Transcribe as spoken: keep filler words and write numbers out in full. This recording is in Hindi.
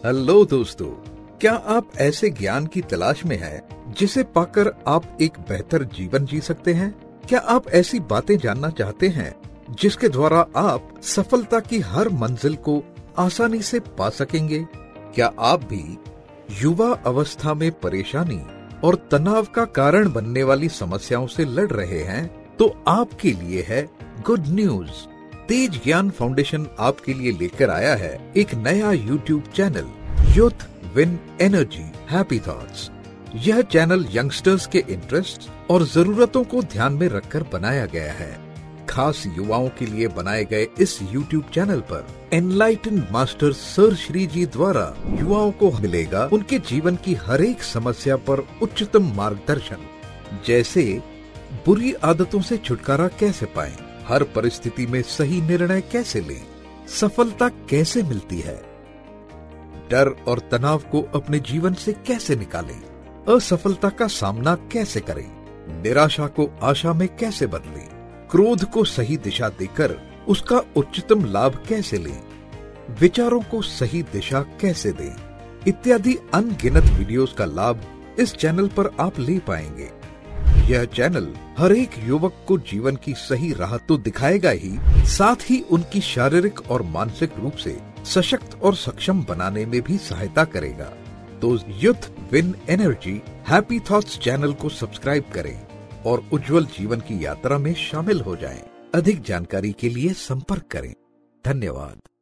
हेलो दोस्तों, क्या आप ऐसे ज्ञान की तलाश में हैं जिसे पाकर आप एक बेहतर जीवन जी सकते हैं? क्या आप ऐसी बातें जानना चाहते हैं जिसके द्वारा आप सफलता की हर मंजिल को आसानी से पा सकेंगे? क्या आप भी युवा अवस्था में परेशानी और तनाव का कारण बनने वाली समस्याओं से लड़ रहे हैं? तो आपके लिए है गुड न्यूज। तेज ज्ञान फाउंडेशन आपके लिए लेकर आया है एक नया YouTube channel, youth win energy happy thoughts. यह चैनल यंगस्टर्स के इंटरेस्ट और जरूरतों को ध्यान में रखकर बनाया गया है। खास युवाओं के लिए बनाए गए इस यूट्यूब चैनल पर enlightened master sir Shri ji द्वारा युवाओं को मिलेगा उनके जीवन की हर एक समस्या पर उच्चतम मार्गदर्शन, जैसे बुरी आदतों से छुटकारा कैसे पाएं, हर परिस्थिति में सही निर्णय कैसे लें, सफलता कैसे मिलती है, डर और तनाव को अपने जीवन से कैसे निकालें, असफलता का सामना कैसे करें, निराशा को आशा में कैसे बदलें, क्रोध को सही दिशा देकर उसका उच्चतम लाभ कैसे लें, विचारों को सही दिशा कैसे दें, इत्यादि अनगिनत वीडियोस का लाभ इस चैनल पर आप ले पाएंगे। यह चैनल हर एक युवक को जीवन की सही राह तो दिखाएगा ही, साथ ही उनकी शारीरिक और मानसिक रूप से सशक्त और सक्षम बनाने में भी सहायता करेगा। तो youth win energy happy thoughts channel को सब्सक्राइब करें और उज्जवल जीवन की यात्रा में शामिल हो जाएं। अधिक जानकारी के लिए संपर्क करें। धन्यवाद।